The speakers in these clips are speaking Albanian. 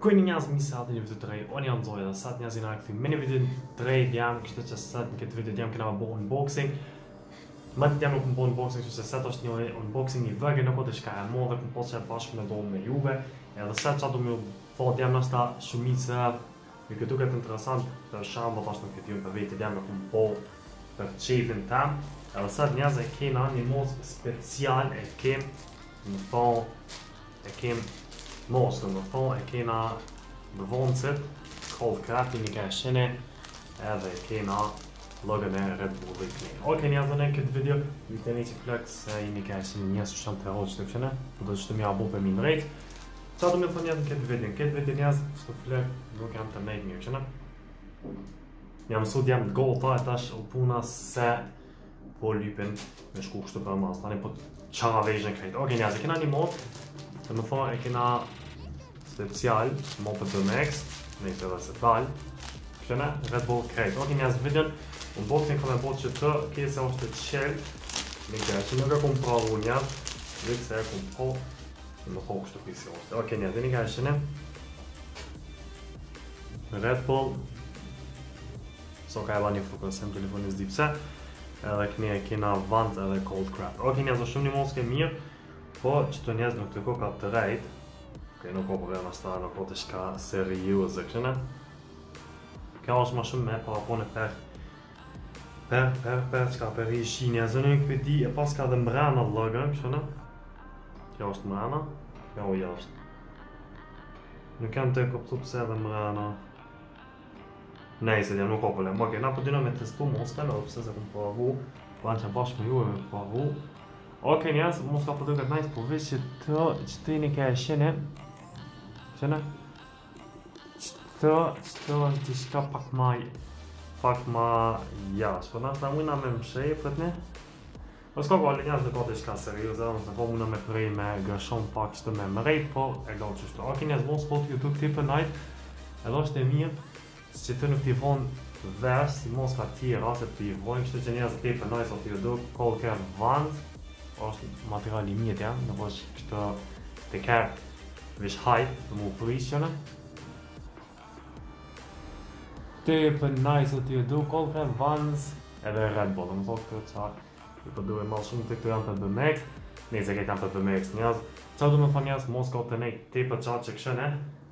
Goedenavond, mi sa në video të re, unë jam Zoja dhe sot njerëzit na kthim me një video të re, jam kështu që sot në këtë video jam këna bëu unboxing. Më të jam nuk më bëu unboxing, kështu që sot është një unboxing i vogël, nuk është ka më dhe po të bashkë me domun me juve. Edhe sot çfarë do më thotë jam ndoshta shumica më këtë duket interesant, për shembull tash në këtë video për vetë jam nuk më bëu për çifin tam. Edhe sot njerëzit kena një mod special e kem, më thon e kem Mosën më thonë e kena bëvoncet, cold craft një ka shene edhe kena logon e Red Bull i këni. Oke njerëzën e këtë video, ju të një që flëk se një ka shene njësë shumë të hoqë të këshene, po do që të mja bu për minë rejtë. Qa do me thonë njerëzën këtë video? Këtë video njerëzë, që të flëk nuk jam të nejtë një këshene. Jam mësut jam të gota e tash u puna se po lypin me shku kështu për mas, tani po qa vejshën krejtë. Oke njerëzë, kena një mod, të më thonë e kena special, mopët BMX, me këtë dhe se talë, kështëne, Red Bull krejt. Ok, njësë videon, unboxing kam e botë që të kese është të qelë, me këtë që nuk e kom pravu njësë, dhe se e kom po, në më po kështu pisi është. Ok, njësë, dhe një ka e shene, Red Bull, so ka e ba një fukës, në telefonis di pse, edhe këni e kena vant edhe cold craft. Ok, njësë, shumë një moske mirë, po që të njësë nuk të ko ka të rejt, ok, nuk ko problema sta, nuk ko të shka seriuze kështëne. Kjo është ma shumë me parapone per qka per i shi njëzë, nuk për di e pas ka dhe mbrana vlogën kështëne. Kjo është mbrana, kjo u jashtë. Nuk jam të e koptu pëse edhe mbrana. Nejse, nuk ko problem. Ok, na po dina me testu moskën, edhe pëse se kom pravu, po anë që bashkë me juve me pravu. Ok njësë, mos ka përdo këtë najtë, po veç që të një ka e shene, qene? Që të është dishka pak ma jashtë, po nështë ta mujna me mshej për të një. Po s'ka ka njësë dhe ka dishka serios, edhe nësë po mujna me prej me gërshon pak që të me mrej, po e gëllë qështu. Ok njësë, mos po të YouTube këti për najtë, edhe është e mirë, që të nuk t'i vonë vesh, si mos ka tjera, se t'i vonë, kështu që njësë këti për najtë, o t'i do cold care vand, është materiali mjetë jam, në është kështë të kërë vish hajt të mu përishjone. Të për najsë të ju du cold care vans edhe Red Bull, dhe më thotë këtë qa i përdu e malë shumë të këtë janë për BMX, nëjse këtë janë për BMX njëzë. Qa du me thonë njëzë, mos ka të nejtë të për qatë që këshëne,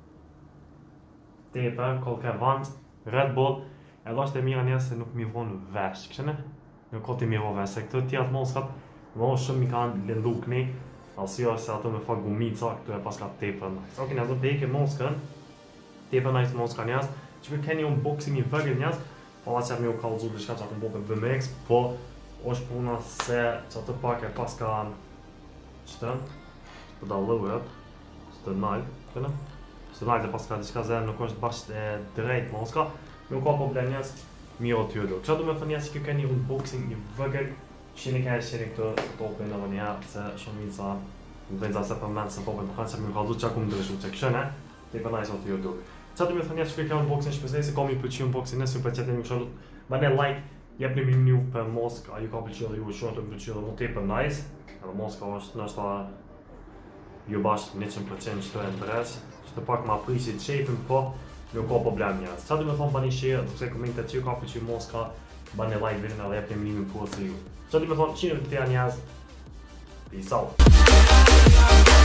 të për cold care vans, Red Bull, edhe është e mira njëzë se nuk mi vonë vesh këshëne, nuk ka të mi vonë vesh, se këtë tjatë moskat më shumë mi kanë lëndu këni, asio se ato me fakt gumica, këtu e pas ka tepër nice. Ok, njëzë dhe ke moskën, tepër nice moska njëzë, që për keni unboxing i vëgër njëzë, po da që mi u kalëzu dhe shka që atë më bëpë BMX, po është puna se që atë pak e pas ka qëtën, për da lëvët, që të nalë, këtënë, që të nalë dhe pas ka diçka zërë nuk është bashkë e drejt moska, mi u ka problem njëzë, mi o t'ju do. Që du me thë njëzë që keni unboxing i vëgër, Shini ka e shiri këtë topin edhe një herë, se shumica më dhejnë se për menë se topin, për kanë që më kaldu që aku më ndryshu që këshëne, të i për najsë o të YouTube. Qa të me thë njështë që këtë unboxing shpesej, se kam i pëlqy unboxing nësë ju për qëtë e një këshallu, ba ne like, jep një një për mosk, a ju ka pëlqy dhe ju shumë të pëlqy dhe mu të i për najsë, edhe moska është nështë ju bashkë 100% që të e ndresh, që të pak ma prisit qepin, po nuk ka problem njës. Qa të me thonë ba një shirë, dukse komentet që ju ka pëlqy moska, ba një like videon edhe jep një minimin për se ju. Qa di me thonë, qine të të janë njëzë. Peace out.